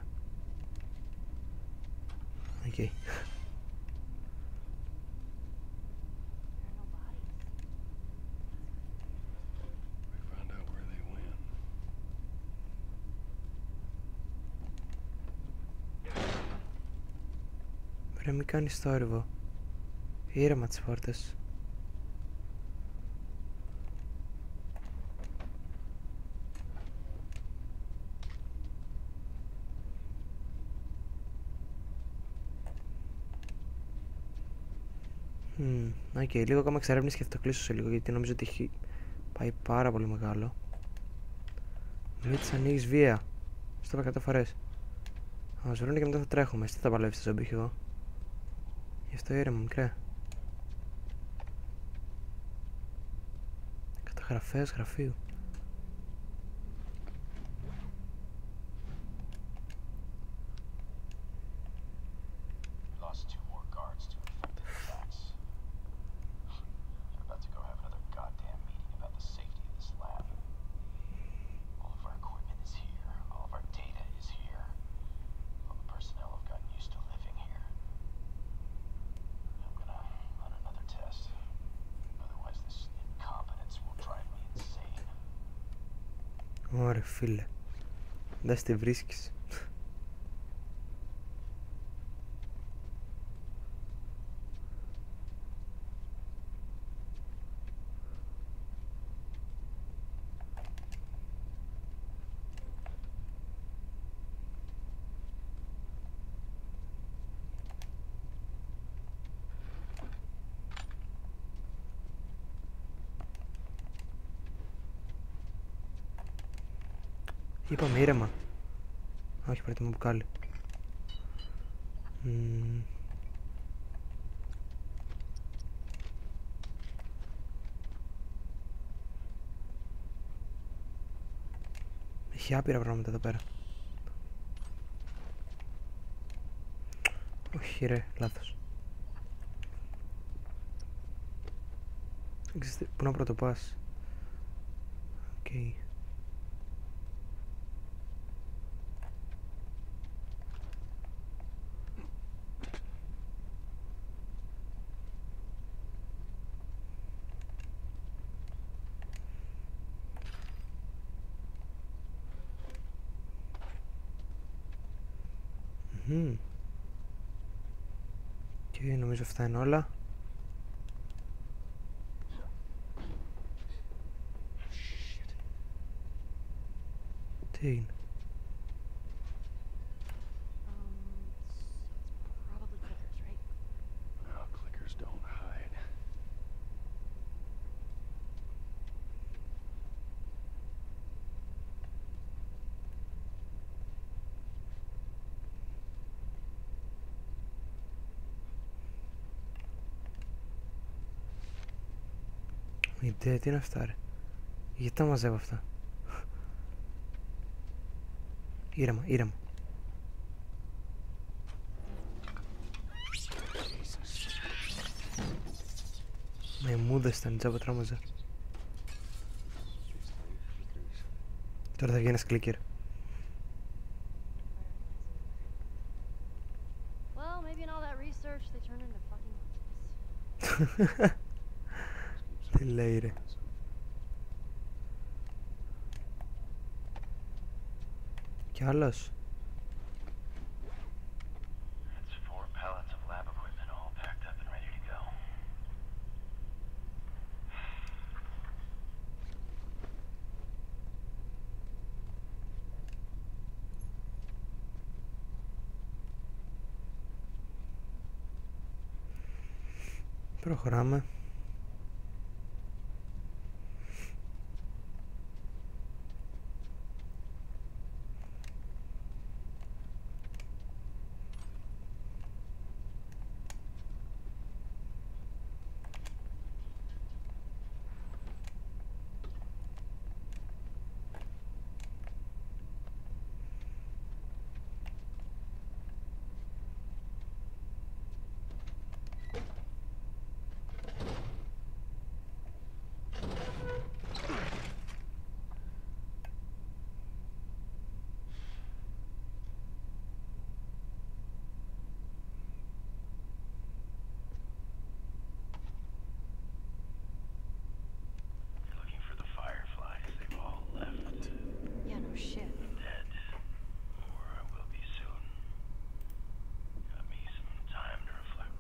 Οκ. Okay. There are no bodies. We found out where they went. Βρε, μη κάνεις θόρυβο. Ήρεμα τις πόρτες. Οκ, okay, λίγο ακόμα εξερεύνηση και θα το κλείσω σε λίγο γιατί νομίζω ότι έχει πάει πάρα πολύ μεγάλο. Μην τις ανοίγεις βία. Στο είπα εκατό φορές. Θα μας βρούνε και μετά θα τρέχουμε. Εσύ θα παλεύεις το ζόμπι εγώ. Γι' αυτό ήρεμα, μικρέ. Γραφέας γραφείου. Lost two more guards to infected attacks. They're about to go have another goddamn meeting about the safety of this lab. All of our equipment is here. All of our data is here. All the personnel have gotten used to living here. I'm gonna run another test. Otherwise this incompetence will drive me insane. Ωραία φίλε. Δεν στη βρίσκεις. Είπαμε ήρεμα. Όχι, πρέπει να μου μπουκάλι. Mm. Έχει άπειρα πράγματα εδώ πέρα. Όχι ρε, λάθος. Δεν ξέρεις πού να πρωτοπάς. Οκ. Okay. Mm. Και νομίζω αυτά είναι όλα. Τι είναι? Probably clickers, right? No, clickers don't hide. Ιδέα, τι είναι αυτά ρε? Γιατί τα μαζεύω αυτά? Ήρεμα, ήρεμα. Μαϊμούδες ήταν, τζάμπα τρόμαζα. Τώρα θα βγει ένας κλίκερ. Well, maybe in all that research they turned into fucking monkeys. Τι λέει ρε? Κι άλλος? It's four pallets of lab equipment all packed up and ready to go. Προχωράμε. Looking for the fireflies. They've all left. Yeah, no shit. Dead. Or I will be soon. Got me some time to reflect.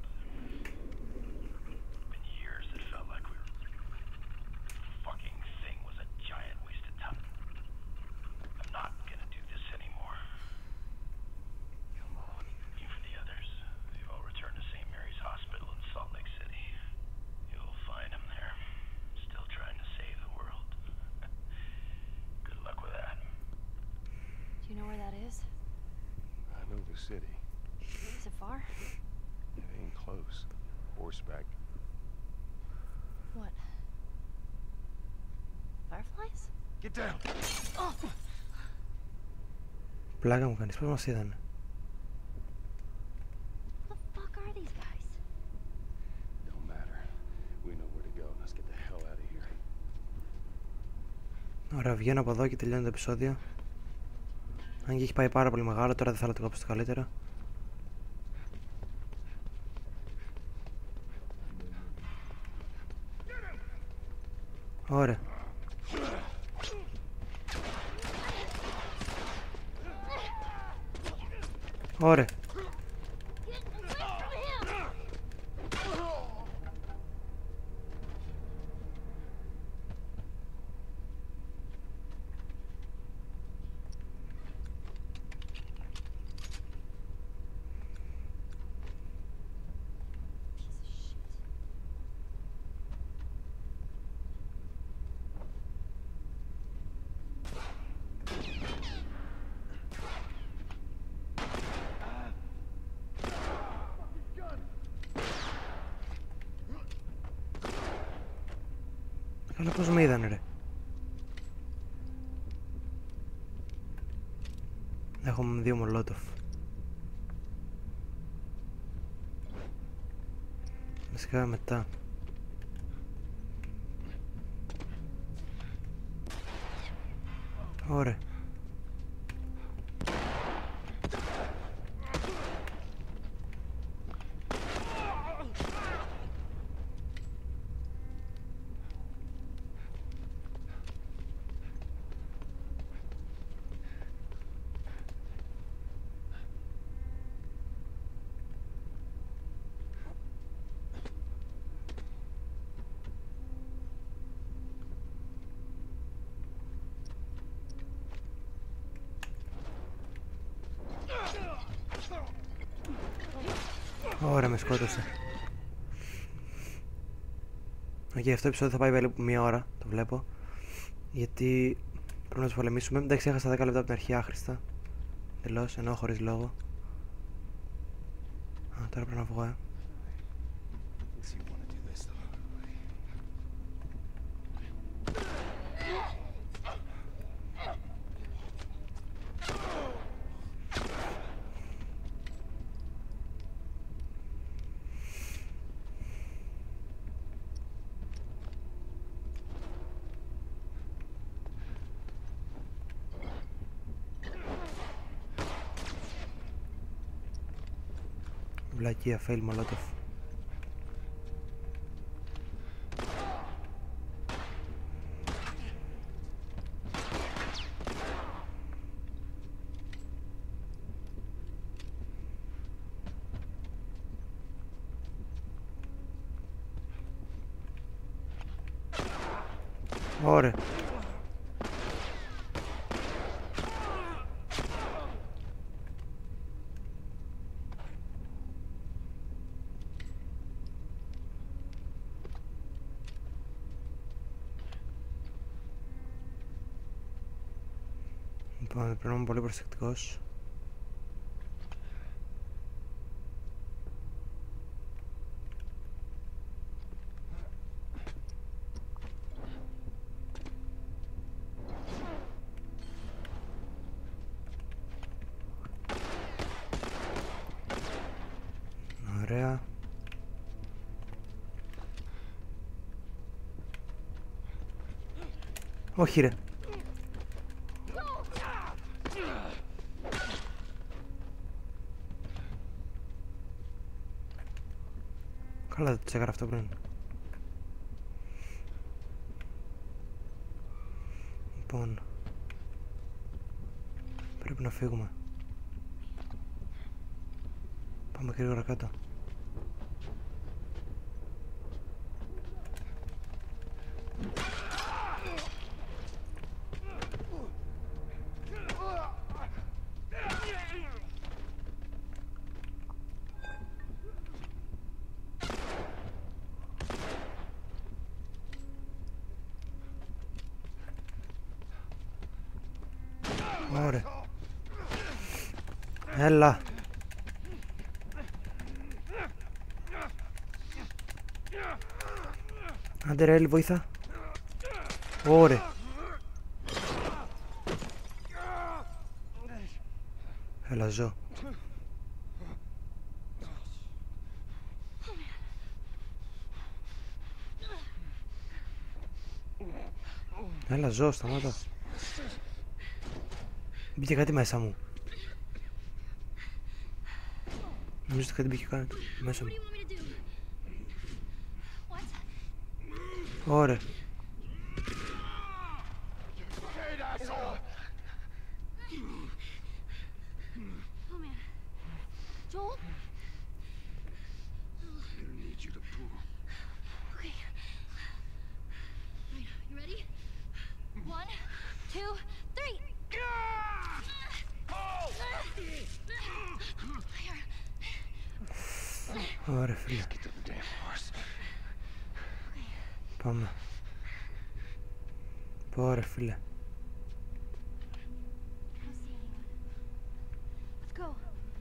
Been years that felt like we were... The fucking thing was a giant waste of time. I'm not gonna do this anymore. Come on. You for the others. They've all returned to Saint Mary's Hospital in Salt Lake City. You'll find them there. Still trying to save the world. Good luck with that. Do you know where that is? I know the city. Is it far? It ain't close. Horseback. What? Fireflies? Get down. Πλάκα μου κάνεις, πώς μας είδανε. Who the fuck are these guys? Don't matter. We know where to go. Let's get the hell out of here. Ωραία, βγαίνω από εδώ και τελειώνει το επεισόδιο. Αν και έχει πάει πάρα πολύ μεγάλο, τώρα δεν θέλω να το κόψω το καλύτερο. Ωραία. Ωραία. Καλά, πώς με είδανε ρε. Έχουμε δύο μολότοφ. Βασικά μετά. Ωραία. Ωραία, με σκότωσε. Οκ, okay, αυτό το επεισόδιο θα πάει περίπου μία ώρα, το βλέπω. Γιατί πρέπει να τους πολεμήσουμε. Εντάξει, έχασα δέκα λεπτά από την αρχή άχρηστα. Τελώς, ενώ χωρίς λόγο. Α, τώρα πρέπει να βγω, ε. Βλακεία, fail molotov. Ωραία. Λοιπόν, πρέπει να είμαι πολύ προσεκτικός. Ωραία. Όχι ρε. Καλά, δεν το τσέκαρα αυτό πριν. Λοιπόν, πρέπει να φύγουμε. Πάμε γρήγορα κάτω. Ωραία. Έλα. Άντε ρε, Έλλη, βοήθα. Ωραία. Έλα ζω. Έλα ζω, σταμάτα. Μπήκε κάτι μέσα μου. Νομίζω ότι κάτι μπήκε κάτι μέσα μου. Ωραία. Joel? I need you to poo. Okay. Right, you ready? One, two, three. Ωραία φίλε. Get to the damn horse. Πάμε. Ωραία φίλε. I don't see anyone. Let's go.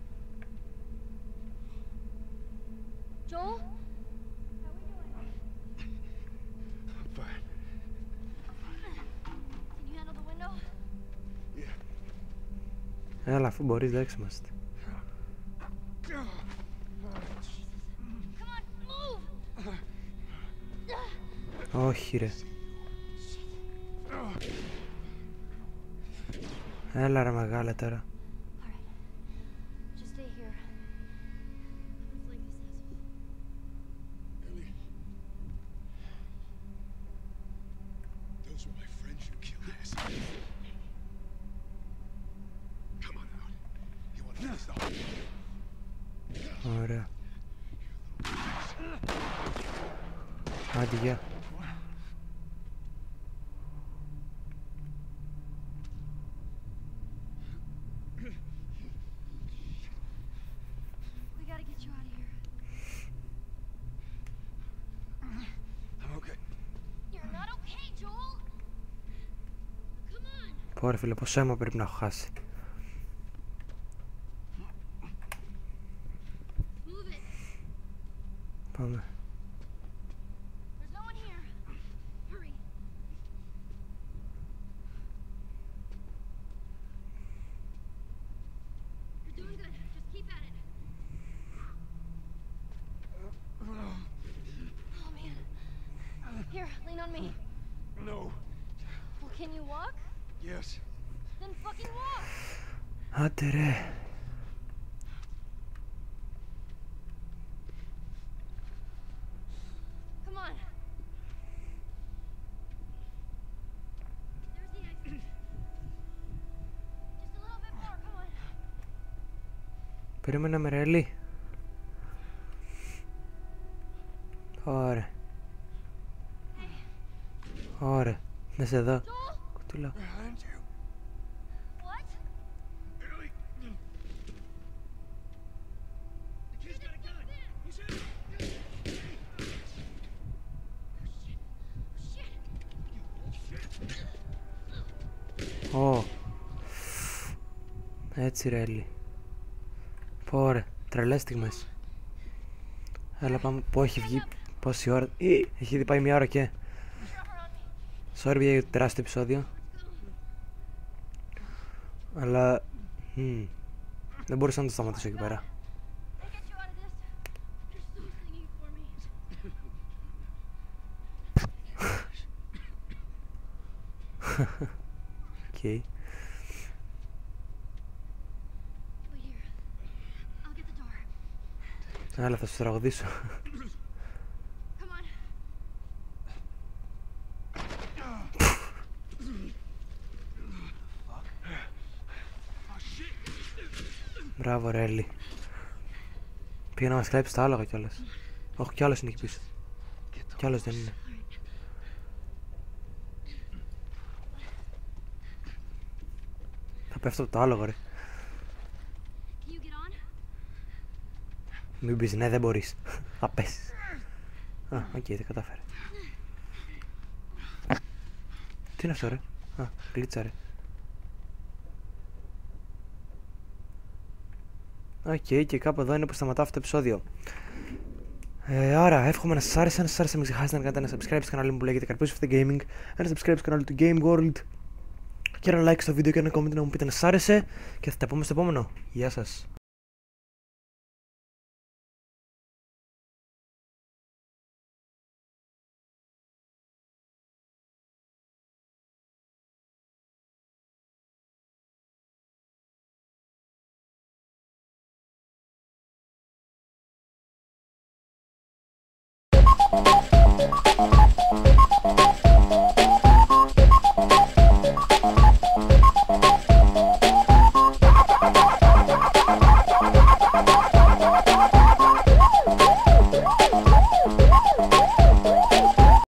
Joel? How we doing? I'm fine. Can you handle the window? Yeah. Έλα αφού μπορείς δεν είμαστε. Come on, move! Όχι ρε. Έλα ρε μεγάλα τώρα. All right. Just stay here. I'm gonna flame this asshole. Ellie. Those were my friends you killed, asshole. Come on out. You want to finish the whole Ωραία. Άντε γεια. We gotta get you out of here. I'm okay. You're not okay, Joel. Come on. Πω ρε φίλε, πόσο αίμα πρέπει να έχω χάσει. Move it. Πάμε. There's no one here. Hurry. You're doing good. Just keep at it. Oh man. Here, lean on me. No. Well, can you walk? Yes. Then fucking walk. Άντε ρε. Come on. There's the exit. Just a little bit more. Come on. Περίμενα με ρε Ελί. Ωραία. Ωραία. Μέσα εδώ. Joel? Κουτούλα. Behind you. What? Ellie. The kid's got a gun. He's in. Shit. Ω. Έτσι ρε Ελί. Πω ρε. Τρελές στιγμές. Έλα πάμε. Πω έχει βγει. Πόση ώρα. Ή, έχει ήδη πάει μια ώρα και. Sorry για το τεράστιο επεισόδιο. Αλλά μ, δεν μπορούσα να το σταματήσω εκεί πέρα. I'll get you out of this. You're so clingy for me. Οκ. Wait here. I'll get the door. Έλα θα σου τραγουδήσω. Come on. Μπράβο ρε Έλλη. Πήγε να μας κλέψει τα άλογα κιόλας. Όχι, κι άλλος είναι εκεί πίσω. Κι άλλος δεν είναι. Θα πέφτω από το άλογο ρε. Can you get on? Μην πεις ναι δεν μπορείς. Θα πέσεις. Α, οκ, okay, δεν κατάφερε. Τι είναι αυτό ρε. Α, γλίτσα ρε. Οκ, okay, και κάπου εδώ είναι που σταματάω αυτό το επεισόδιο. Ε, άρα, εύχομαι να σας άρεσε. Αν σας άρεσε, μην ξεχάσετε να κάνετε ένα subscribe στο κανάλι μου που λέγεται Καρπούσης of the Gaming, ένα subscribe στο κανάλι του Game World και ένα like στο βίντεο και ένα comment να μου πείτε αν σας άρεσε και θα τα πούμε στο επόμενο. Γεια σας. You